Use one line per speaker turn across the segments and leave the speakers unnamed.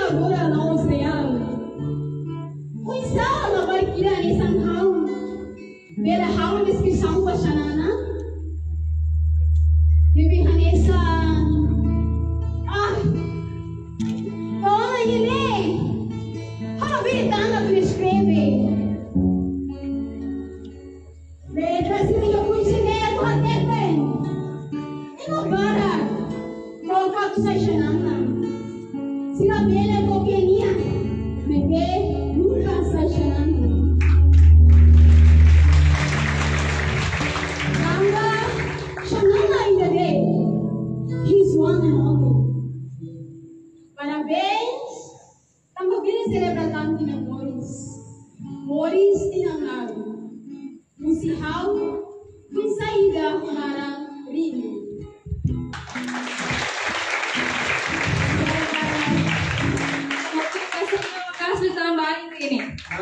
agora na oceano. Kuisa na barkira ni sanghau. Bela hau descrição pa shanana. Bibi Hanesa. Oh, ele. How be tanga prescreve. Letra sini yo kuisine ko hateten. Ino bara. Ko ka tu sa shanana. Sila bela ko kenia. Mege nunca sa shanana. Ganga shanana in the day. He's one and only. Parabéns. Estamos vindo celebrar tanto de Morris. Morris tinangaro. Musihau kung saída para Rio. Kasih tambahan ini.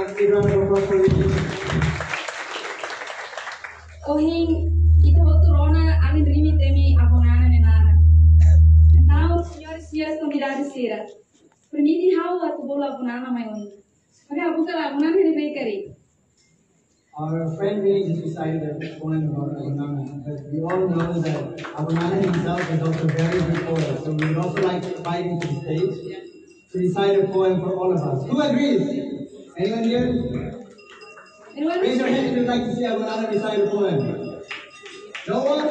Ohing kita waktu Rona amin rimi temi abonana nenara. Então, senhores e senhoras convidados será. Permite how at bola abonana mai oni. Aga buka abonana ni bakery.
Our friend really just decided a poem about Abunana, because we all know that Abunana himself is also very good poet. So we would also like to invite him to the stage to recite a poem for all of us. Who agrees? Anyone here? Raise your hand if you'd like to see Abunana recite a poem. No one?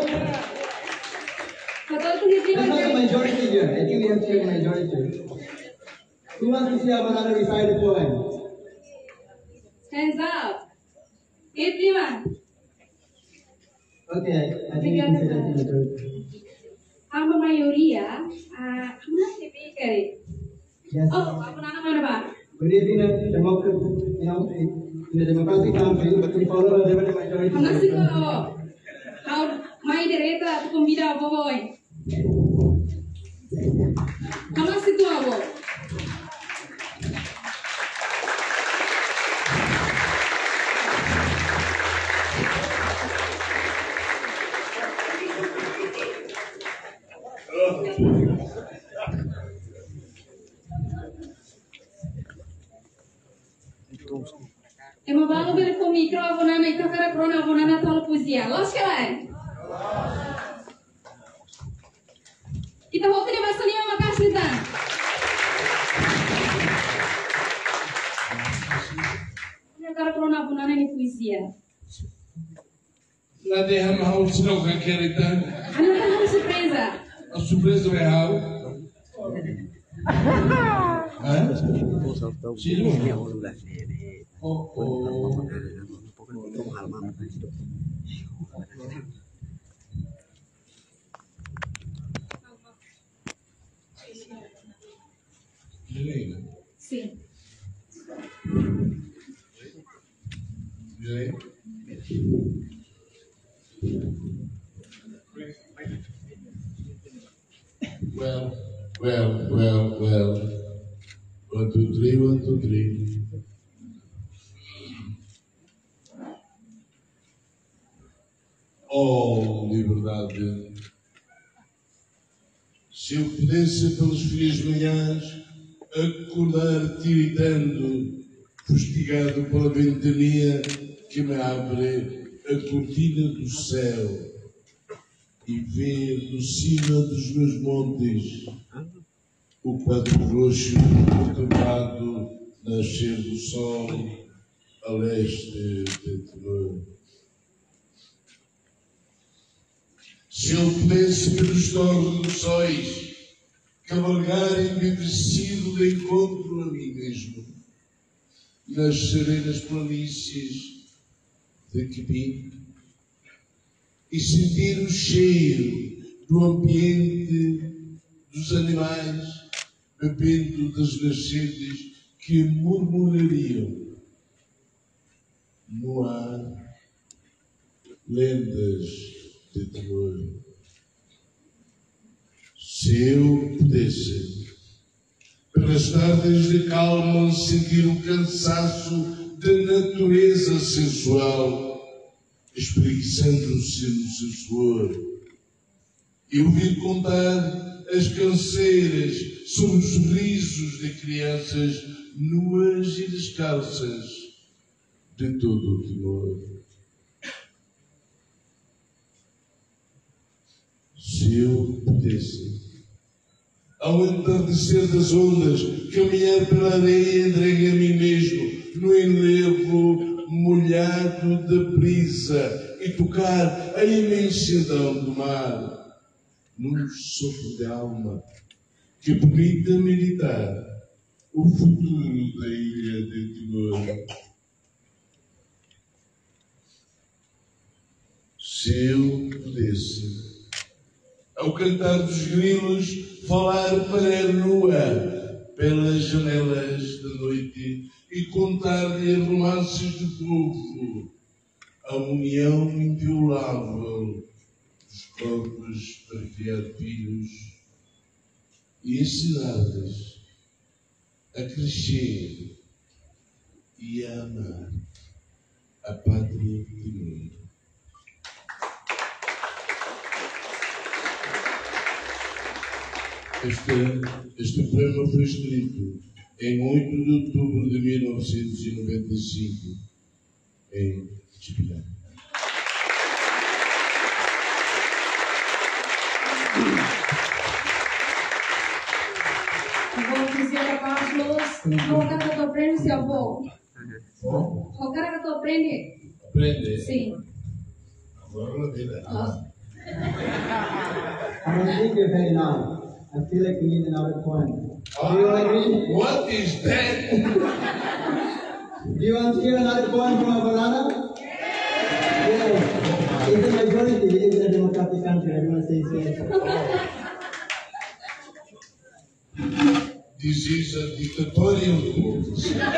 There's not a majority here. I think we have to have a majority. Who wants to see Abunana recite a poem?
Hands up. Everyone.
Okay, I think you can say that in the group.
A maioria, não se bakery.
Yes.
Oh, Abunana mana ba?
We live in a democratic, in a democratic country, but we follow a different majority.
Hamasi ko, how mai direta tu convida boy. Hamasi ko abo. Ema bago beli ko mikro abonana ito kara krona abonana tol poesia. Los kalian. Kita waktu ni bahasa ni makasih dan. Ini kara krona abonana ni poesia.
Lá derrama Raul se não quer querer.
Anak kan surpresa.
A surpresa é Raul.
Sim.
Well. 1, 2, 3, 1, 2, 3. Oh, liberdade! Se eu pudesse pelas frias manhãs acordar tiritando, fustigado pela ventania que me abre a cortina do céu e ver no cima dos meus montes o quadro roxo contemplado nascer do sol a leste de terror. Se eu pudesse pelos torrentes cavalgar embevecido de encontro a mim mesmo, nas serenas planícies de Quibim, e sentir o cheiro do ambiente dos animais, bebendo das nascentes que murmurariam no ar lendas de terror. Se eu pudesse, pelas tardes de calma, sentir o cansaço da natureza sensual, espreguiçando-se no seu suor, e ouvir contar as canseiras sobre os sorrisos de crianças nuas e descalças de todo o Timor. Se eu pudesse, ao entardecer das ondas, caminhar pela areia entregue a mim mesmo, no enlevo molhado da brisa, e tocar a imensidão do mar, num sopro de alma que permita meditar o futuro da ilha de Timor. Se eu pudesse, ao cantar dos grilos, falar para a lua pelas janelas da noite e contar-lhe romances de povo, a união inviolável dos corpos para criar filhos e ensinar-lhes a crescer e a amar a pátria de Timor. Este poema foi escrito em 8 de outubro de 1995, em Chipirá.
Vou dizer a Carlos, qual cara que tu aprende, seu avô? Qual cara que tu aprende?
Aprende?
Sim.
Agora não vida.
I'm going to think you're heading out. I feel like we need another poem. Do you agree?
What is that?
Do you want to hear another poem from a banana? Yeah. It's a majority. We live in a democratic country. Everyone says yes.
This is a dictatorial court.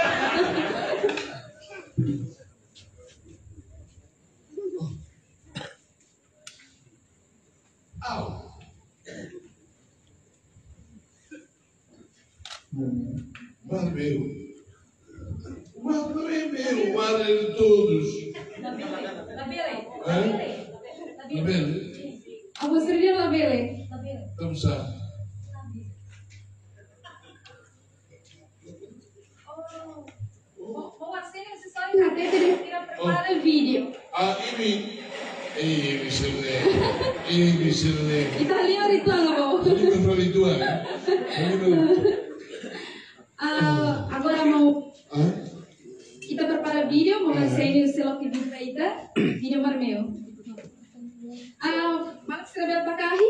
Ow. Mar meu. O mar não é meu, o mar é de todos. Na Bele?
A você servir na Bele?
Vamos lá.
Vou assim, você só encartei que ele tira para o vídeo.
Ah, mi serve.
Italiano ritual,
Libro fra i due.
agora vamos. Kita prepara vídeo, vamos ensinar se lo que diz feita. Vídeo marmeu. Vamos escrever para carri?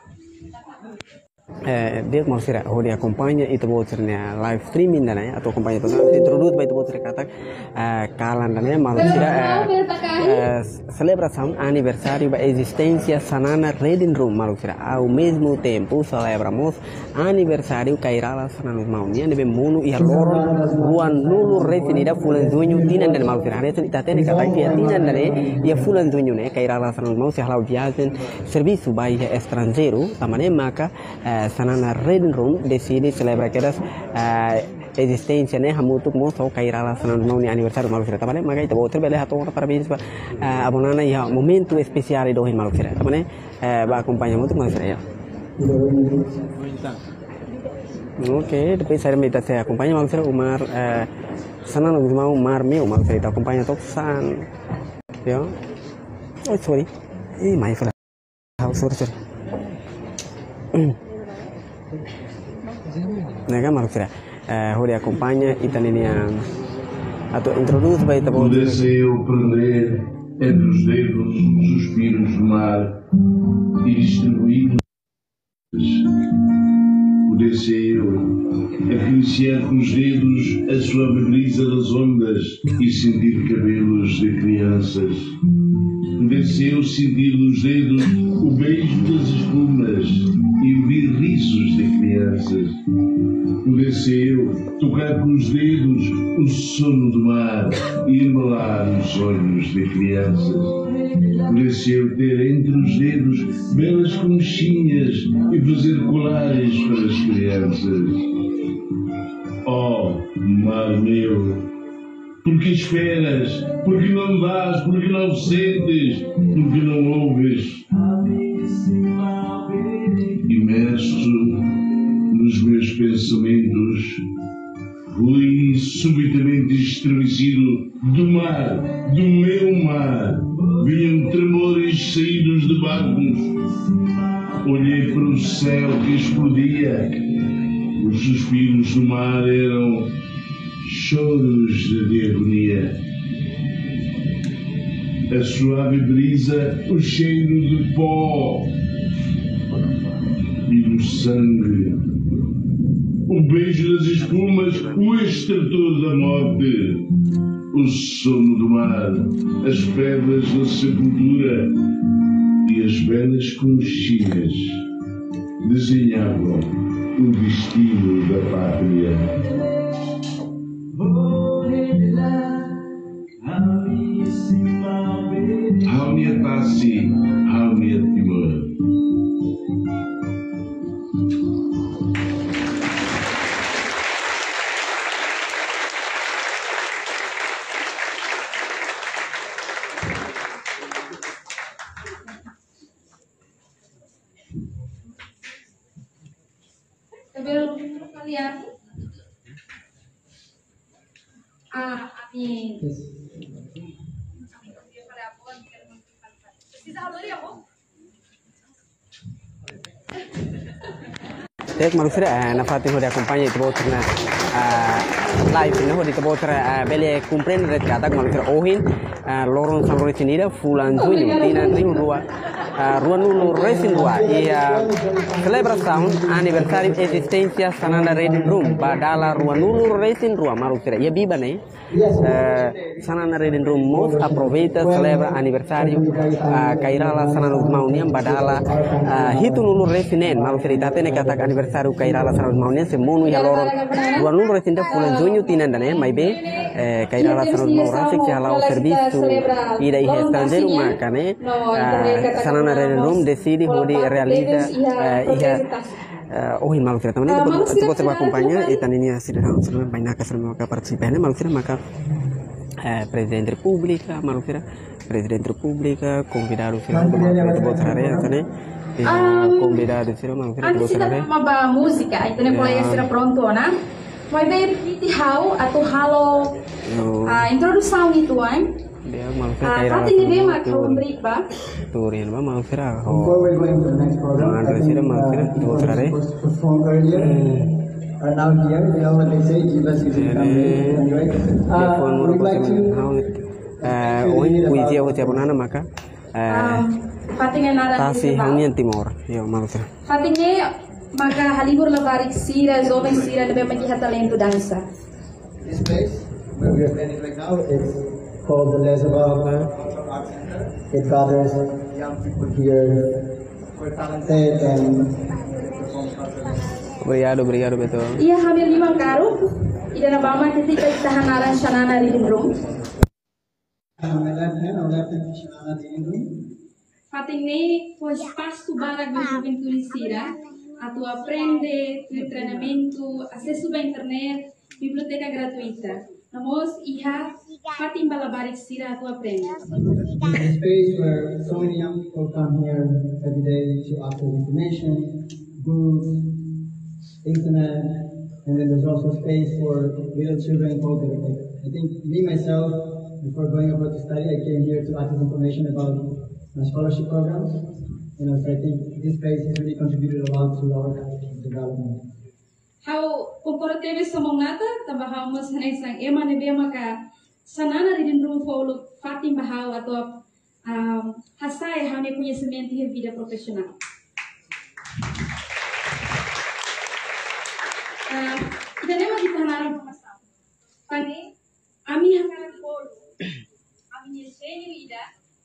Dia mau sira ho dia acompanha itu bocernya live streaming dan ya atau acompanha itu introduce by itu bocer kata kalan dan ya mau sira celebração aniversário da existência sanana reading room mau sira ao mesmo tempo celebramos aniversário kairala sanana mau nia debe munu ia loro ruan nulu retinida fulan dunyu tinan dan mau sira itu tatene kata dia tinan dan ia fulan dunyu ne kairala sanana mau sira lau viagem serviço by estrangeiro tamane maka sanana reading room decide celebrar que existência né hamutuk mo so kairala sanana mau ni aniversário malu sira tamane maka itu boter bele hato parabéns para abonana ya momento especial do malu sira tamane ba acompanha muito malu sira ya. Oke, depois saya minta saya acompanha malu sira Umar sanana mau Umar meu malu sira acompanha tok san yo. Oh sorry my friend sorry Nega malu sira ho dia acompanha italiana atau introduce by the
Pudesse eu prender entre os dedos os suspiros do mar e distribuir. Pudesse eu acariciar com os dedos a suave brisa das ondas e sentir cabelos de crianças. Pudesse eu sentir nos dedos o beijo das espumas e ouvir risos de crianças. Pudesse eu tocar com os dedos o sono do mar e embalar os olhos de crianças. Pudesse eu ter entre os dedos belas conchinhas e fazer colares para as crianças. Oh, mar meu! Porque esperas? Porque não dás? Porque não sentes? Porque não ouves? Imerso nos meus pensamentos, fui subitamente estremecido do mar, do meu mar. Vinham tremores saídos de barcos. Olhei para o céu que explodia. Os suspiros do mar eram choros de agonia. A suave brisa, o cheiro de pó e do sangue, o beijo das espumas, o estertor da morte, o sono do mar, as pedras da sepultura e as belas conchinhas desenhavam o destino da pátria. Hamniatasi, Hamniat Timur.
Kalian,
Tek manusia na fatin hodi accompagna itu botrna live na hodi itu botra bele comprendere kata manusia ohin loron samroi tinida fulan junho tina ring rua ruanulu racing rua ia celebração aniversário existência sanana reading room badala ruanulu racing rua manusia ia biba ne sanana reading room mos aproveita celebra aniversário kairala sanana mauniam badala hitunulu racing manusia itate ne kata aniversário kairala sanana mauniam se monu ya loron ruanulu racing da fulan junho tina ndane mai be kairala sanana maurasik jalau serviço ida ihe estrangeiro makane sanana reading room decide hodi realiza oh malu kita teman itu buat sebuah kompanya itan ini sudah banyak keseluruhan partisipannya malu kita maka Presiden Republika malu kita Presiden Republika convidado sila itu buat area sana convidado sila malu kita buat area
maba música itu ne mulai estar pronto na vai ver how atau halo introdução itu
dia malu kita kayak
ini dia macam break ba
turin ba malu kita
Before we're going to the next program, are now here, you know what they say, give us your anyway. We'd like to
puisi aku siapa nana maka kasih hangin timur yo maksudnya
Fatinha maka halibur levarik sira jovem sira lebih menjadi talento dansa.
This place where we are standing right now is called the Lesava Art Center. It gathers young people here who are talented and
Obrigado betul.
Ia hamil 5 karung, ida na bama ketika itahanaran shanana reading room.
my left hand, our left hand is Shanana Reading Room.
Fatinha foi espaço para a juventude sira, a tu aprende, tu treinamento, acesso à internet, biblioteca gratuita. Namos iha Fatim balabarik sira a tu aprende.
This is a space where so many young people come here every day to access information, books, internet, and then there's also space for little children called I think me myself, before going abroad to study, I came here to access information about my scholarship programs. You know, so I think this place has really contributed a lot to our development.
How comparative sa mga nata, tabahaw mo sa isang ema ni Bema ka sanana reading room for Fatim bahaw ato hasay how ni conhecimento e vida profissional. Kita nem magitanaran pamasaw. Pani, ami hangaran polo, ami engenho ida,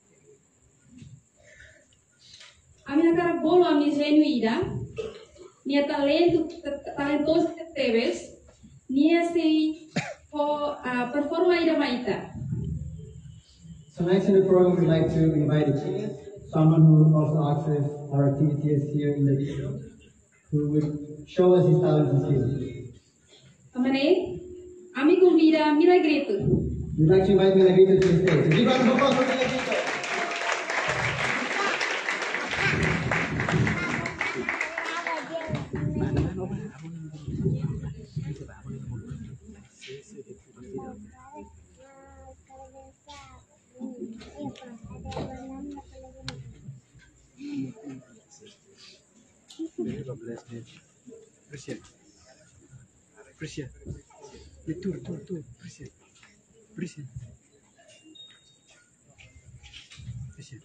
ami hangaran polo, ami engenho ida, nia talentoso que teves, nia se performa ida maita.
So next in the program, we'd like to invite someone who also access our activities here in the video, who would show us his talents and skills.
Amane, ami convida Milagreto.
We'd like to invite Milagreto to the stage. Give us a applause for Milagreto.
Persia. Persia. Tur. Persia. Persia. Persia.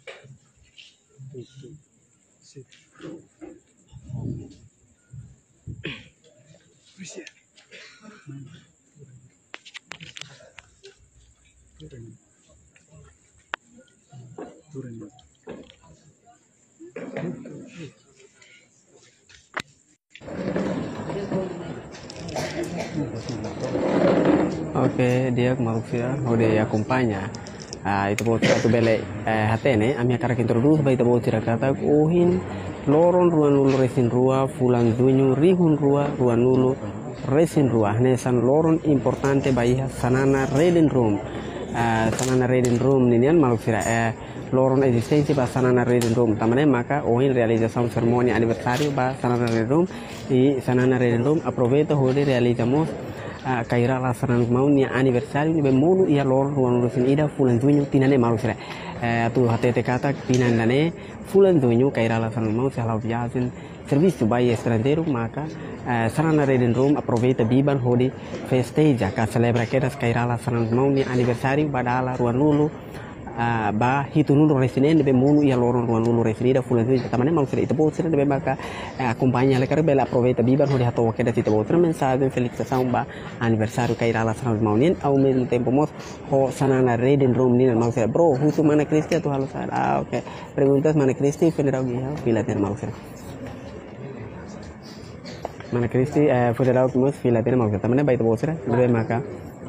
Sit. Persia. Turun. Oke, dia manusia, dia accompagna. Itu boleh satu belek hatene, ami akan introduce baik itu boleh kata ohin loron ruan lulu resin rua fulan dunyu rihun ruan lulu resin rua nesan loron importante bayi sanana reading room. Sanana reading room ninian manusia loron eksistensi ba sanana reading room tamane maka ohin realização sermoni aniversario ba sanana reading room di sanana reading room aproveito hode realizamos kaira la sanan mau ni aniversario ni be monu ia lor ruang rusin ida fulan dunyu tinane malu sira tu hatete kata pinandane fulan dunyu kaira la sanan mau salau biasin serviço by estrangeiro maka sanana reading room aproveita biban hodi festeja ka celebra kedas kaira la sanan mau ni aniversario badala ruang lulu ba hitu nulu resinen be monu ia loron ruan lulu resinida fulan dunyu tamane mau sira itu bo sira be maka acompanha le kare bela aproveita biban hodi hato kedas itu bo mensagem felicitação ba aniversário kaira la sanan mau nin ao mesmo tempo mos ho sanana reading room nin mau sira bro hutu mana Kristi tu halus oke perguntas mana Kristi federalgia fila ter mau sira mana Kristi federal mos fila ter mau sira tamane ba itu bo sira be maka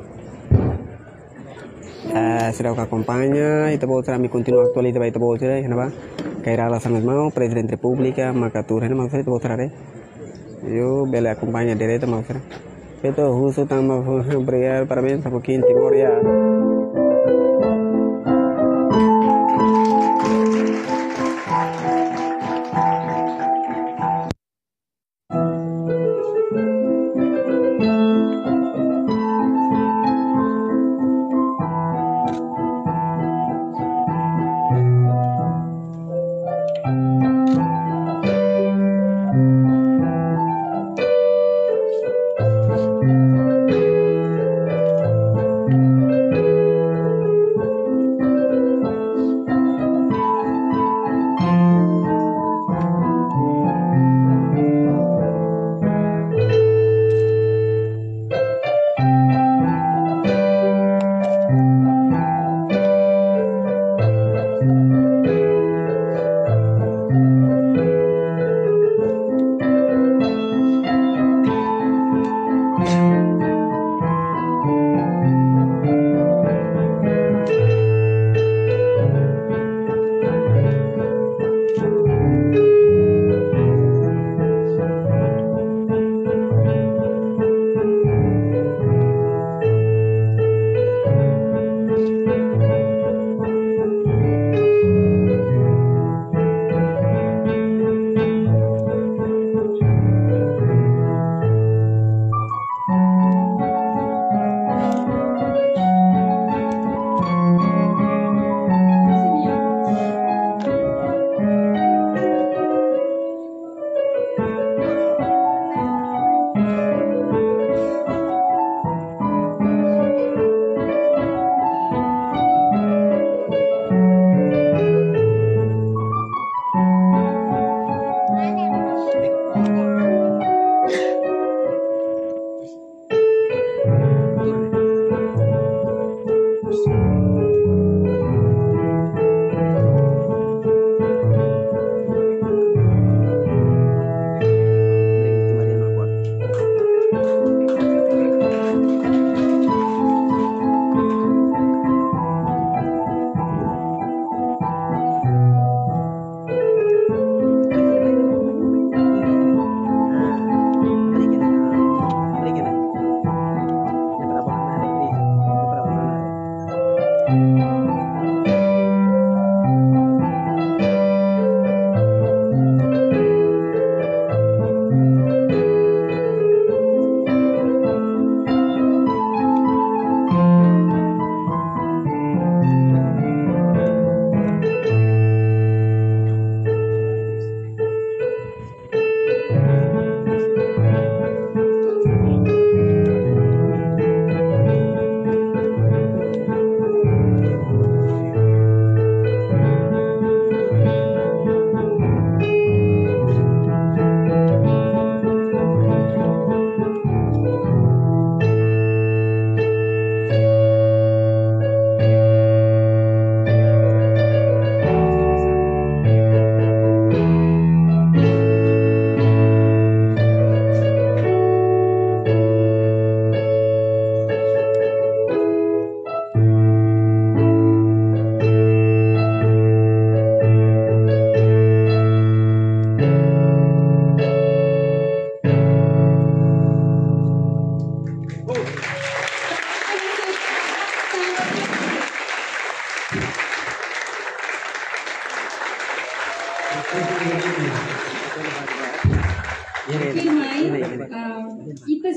será que acompaña y te puedo traer mi continuo actualidad para te puedo traer ¿no va? Kaira la sanas mau presidente república makatura ¿no? Maksudnya te puedo traer yo bele acompaña derecho maksudnya itu khusus tambah berial parabéns para Joaquín Timor ya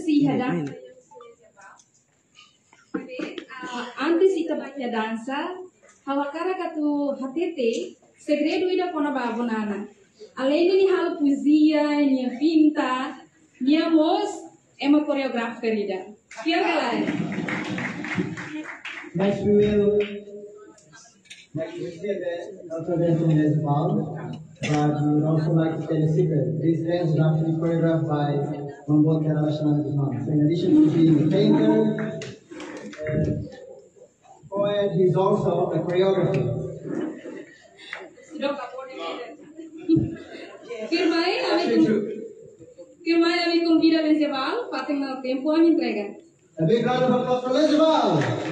si dança antes ita baca dança hawakara katu hatete segredo ida kona babonana além de hal poesia minha pinta minha voz é uma coreógrafa ida que galera
Next we see that Dr. Benjamin is involved, but we would also like to tell a secret. This dance is actually choreographed by Mambol Karavashan Guzman. So in addition to being a painter, poet, he's also a choreographer.
Firmai kami convida Lenceval, Fátima Tempo a me entrega.
A big round of applause for Lenceval!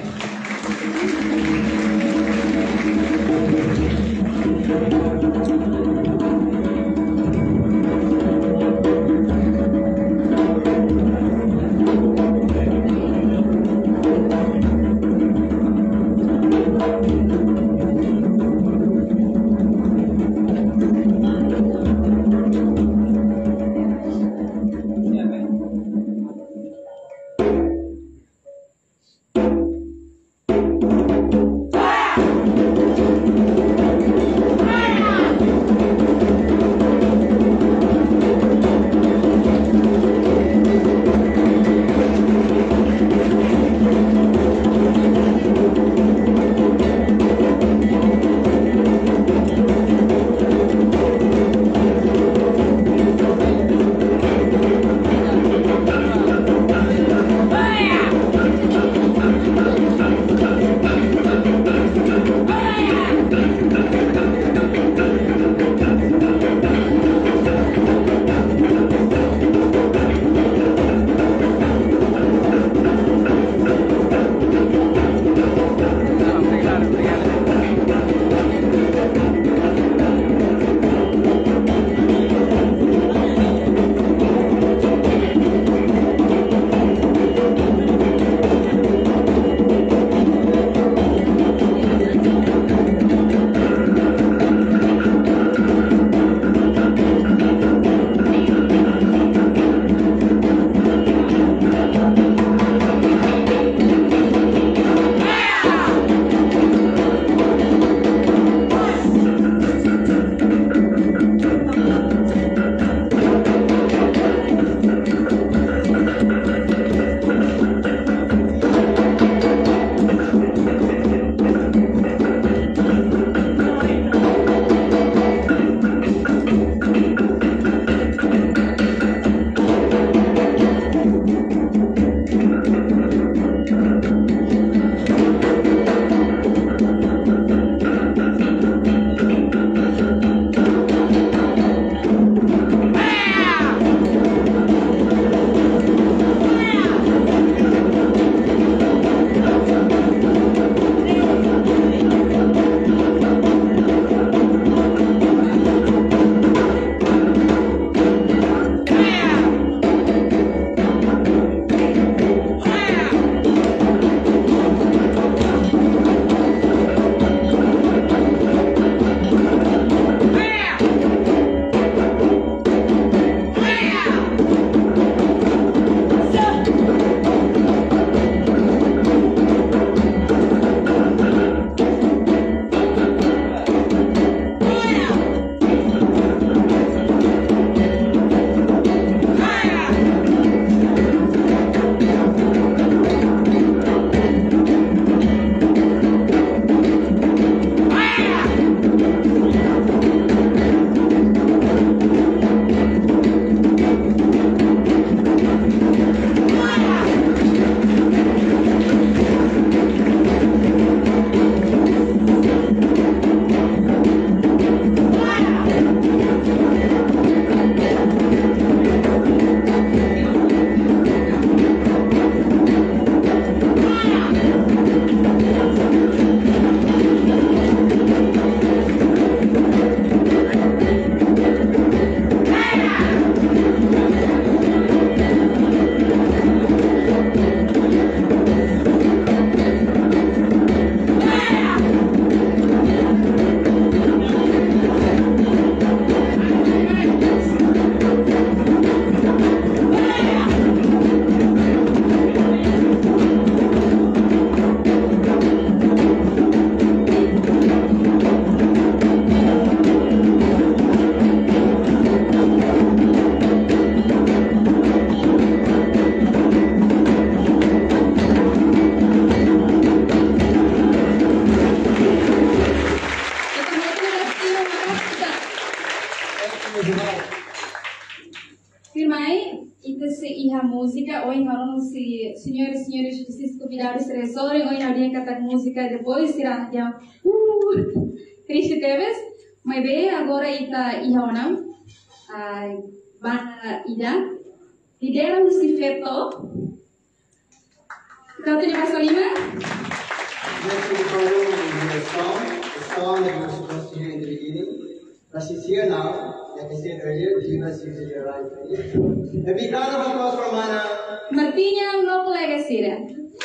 senhores e senhores esses convidados resolvem hoje na dia cantar música depois será yang Cristi Teves mas bem agora ita ihawanam bana ida lidera Lucifeto kau tadi pasal 5
Next to the photo is the song that you were supposed to hear in the beginning. But she's here now. Like I said earlier, Divas uses your life. A big round of applause for Mana.
Martinha no colega Sira.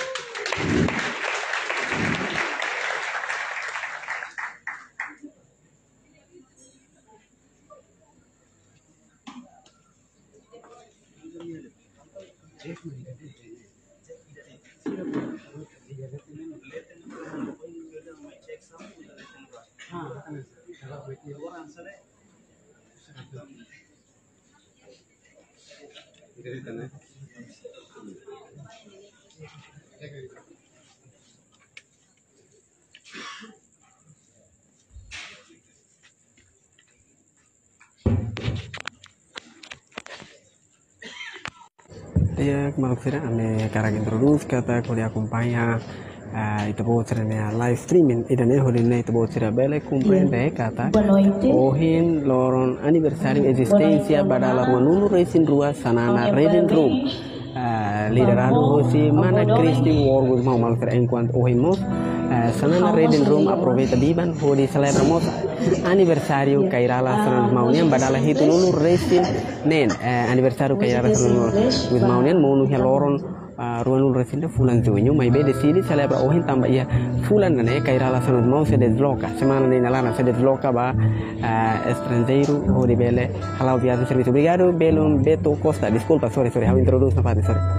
Ya, kemarin sih ame karang introduce kata kau acompaña itu bawa cerita live streaming idan hari ini itu bawa cerita balik comprende kata ohin loron anniversary existencia pada laruan nunu resin rua sanana reading room liderado hosi mana Cristi Wargus mau malfer enquanto ohin mos sanana reading room aproveita diban hodi celebramos aniversario kairala sanana maunian badala hitu nunu resin nen aniversario kairala sanana with maunian mau nuhia loron ruanul resinda fulan junho mai be decidi celebra ohin tamba ia fulan ne kairala sanad mau se desloca semana ne nalana se desloca ba estrangeiro o de bele halau viagem serviço obrigado Belum Beto Costa desculpa sorry how introduce na parte sorry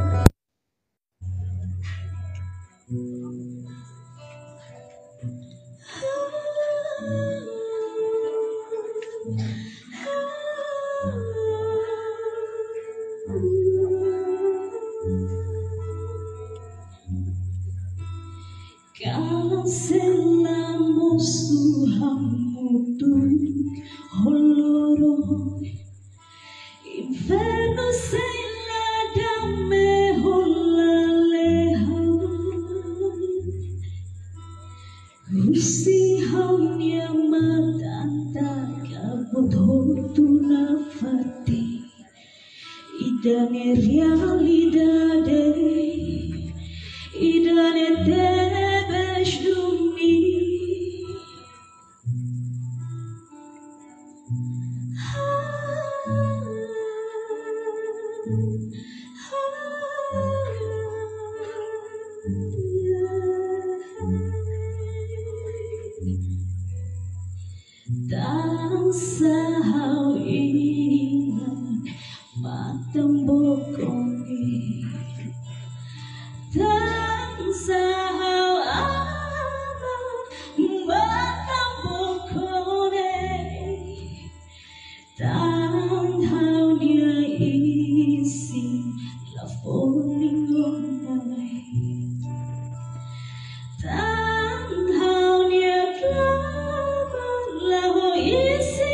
Cancelamos tu hamutun holoro inferno sem nada me holaleha usi haunya matanta kabodho nafati idane realidade idane debes dumi tak sahau ingat matang bokongi tak sahau amat matang bokone tak haunya isi lafoning onai tak haunya laho isi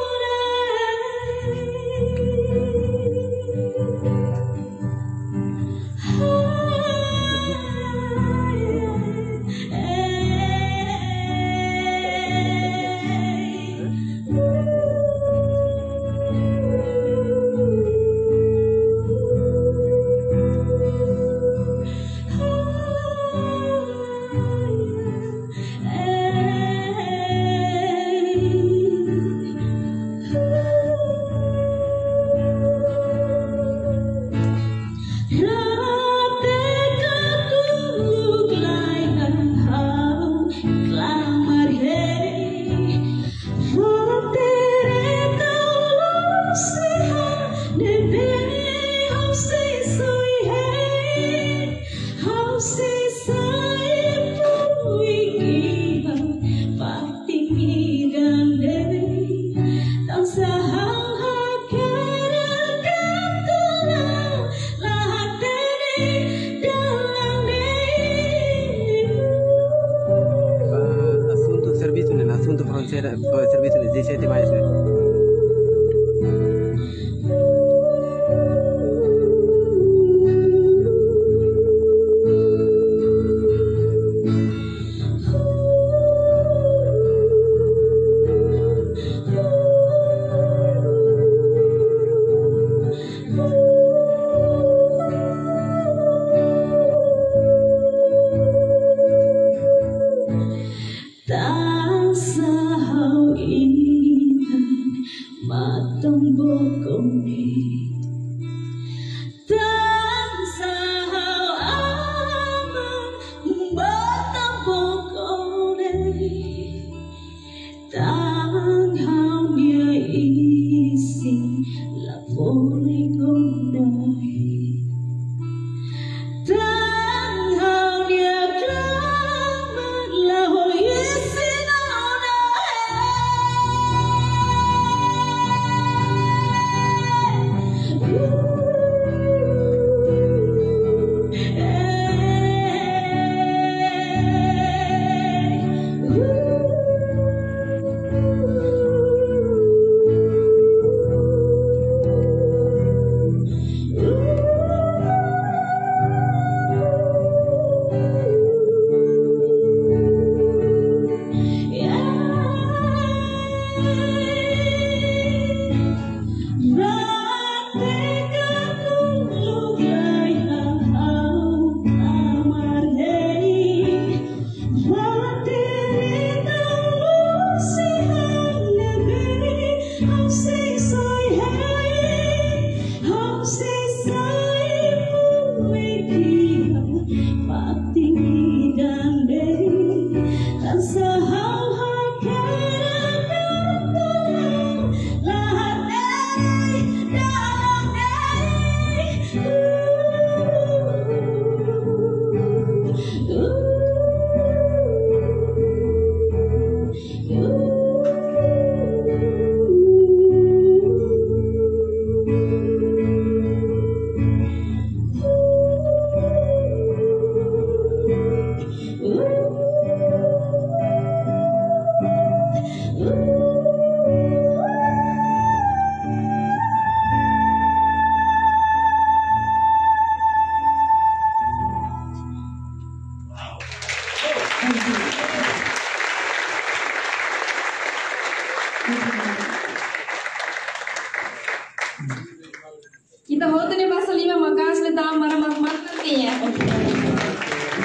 servicio de 17 países.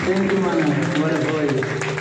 Thank you, Mana. What a voice.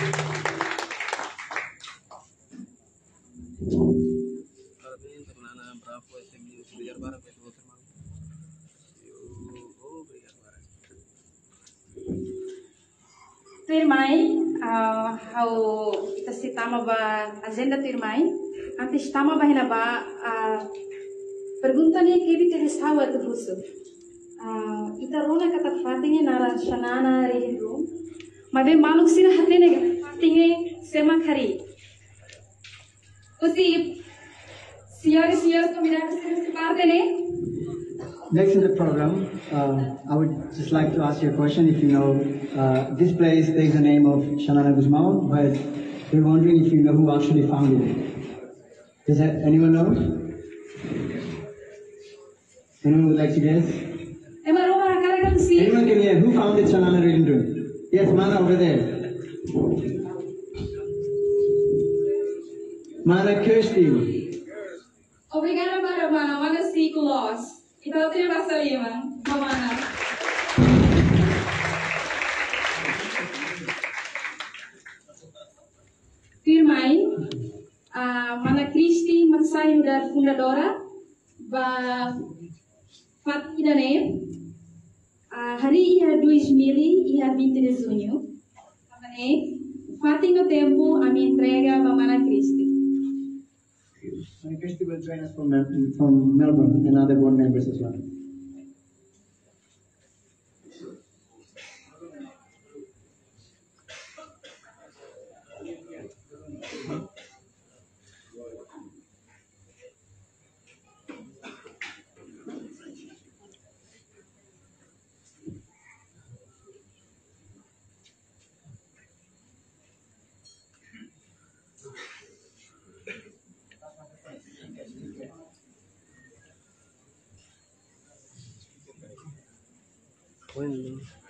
Tu irmãe, how ita si tama ba agenda tu irmãe, antes tama ba hina ba pergunta ni que vi te sawa tu russo. Ita rona kata fatinge nara shanana rehidru, mas bem maluk sina hatene fatinge sema khari. Usi senhoras convidadas se parte ne.
Next in the program, I would just like to ask you a question. If you know, this place takes the name of Xanana Guzmão, but we're wondering if you know who actually founded it. Does anyone know? Anyone would like to guess? Anyone can hear? Who founded Xanana Rilindru? Yes, Mana over there. Mana Kirsty.
Obrigada, Mana Ciclos. Então, terima kasih, Mana. Irmãe, Mana Cristi Maksai da fundadora, ba Fatidane, hari ia 2000 ia 20 de junho, também Fati no tempo a minha entrega ba Mana Cristi.
Mana Kirsty will join us from Melbourne and other board members as well.
Bueno.